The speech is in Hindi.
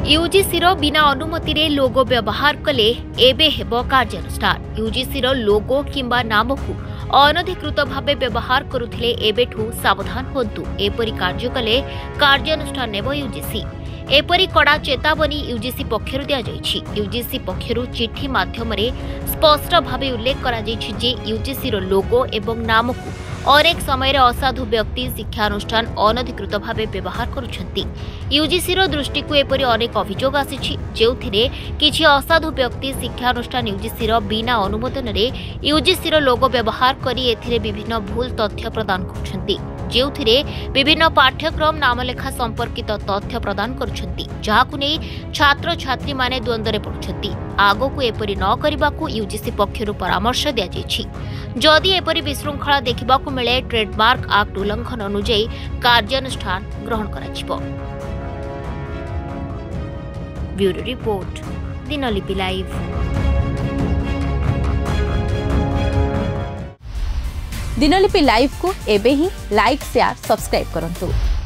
यूजीसी बिना अनुमति रे लोगो व्यवहार कले एबे हेबो कार्यानुष्ठान। यूजीसी लोगो किंबा नाम को अनधिकृत भावे व्यवहार करुथिले एबेठू सावधान होन्तु। एपरि कार्य कले कार्यानुष्ठान नेबो यूजीसी। एपरि कड़ा चेतावनी यूजीसी पक्षरु दिया जायछि। यूजीसी पक्षरु चिठी माध्यम स्पष्ट भावे उल्लेख करा जायछि जे यूजीसी लोगो एवं नाम को अनेक समय असाधु व्यक्ति शिक्षानुष्ठान अनधिकृत भावे व्यवहार करुछंती। यूजीसी दृष्टि को एपरि अनेक अभियोग आसिछि जेउथिरे किछि असाधु व्यक्ति शिक्षानुष्ठान यूजीसी बिना अनुमोदन रे यूजीसी लोगो व्यवहार करी एथिरे विभिन्न भूल तथ्य प्रदान करुछंती, जेउथिरे विभिन्न पाठ्यक्रम नामलेखा संपर्कित तथ्य प्रदान करुछंती, जाहाकु नै छात्र छात्री माने द्वंद्व पड़ुछंती। आगो को एपरि न करिबाकू यूजीसी पक्षरु परामर्श दिया जायछि। जदि एपरि विशृंखला देखिबाकू मिले ट्रेडमार्क एक्ट उल्लंघन अनुଯାयी कार्यानुष्ठान ग्रहण कराजिबो। Bureau report, Dinalipi live. Dinalipi live को एबे ही लाइक शेयर सब्सक्राइब करंतु।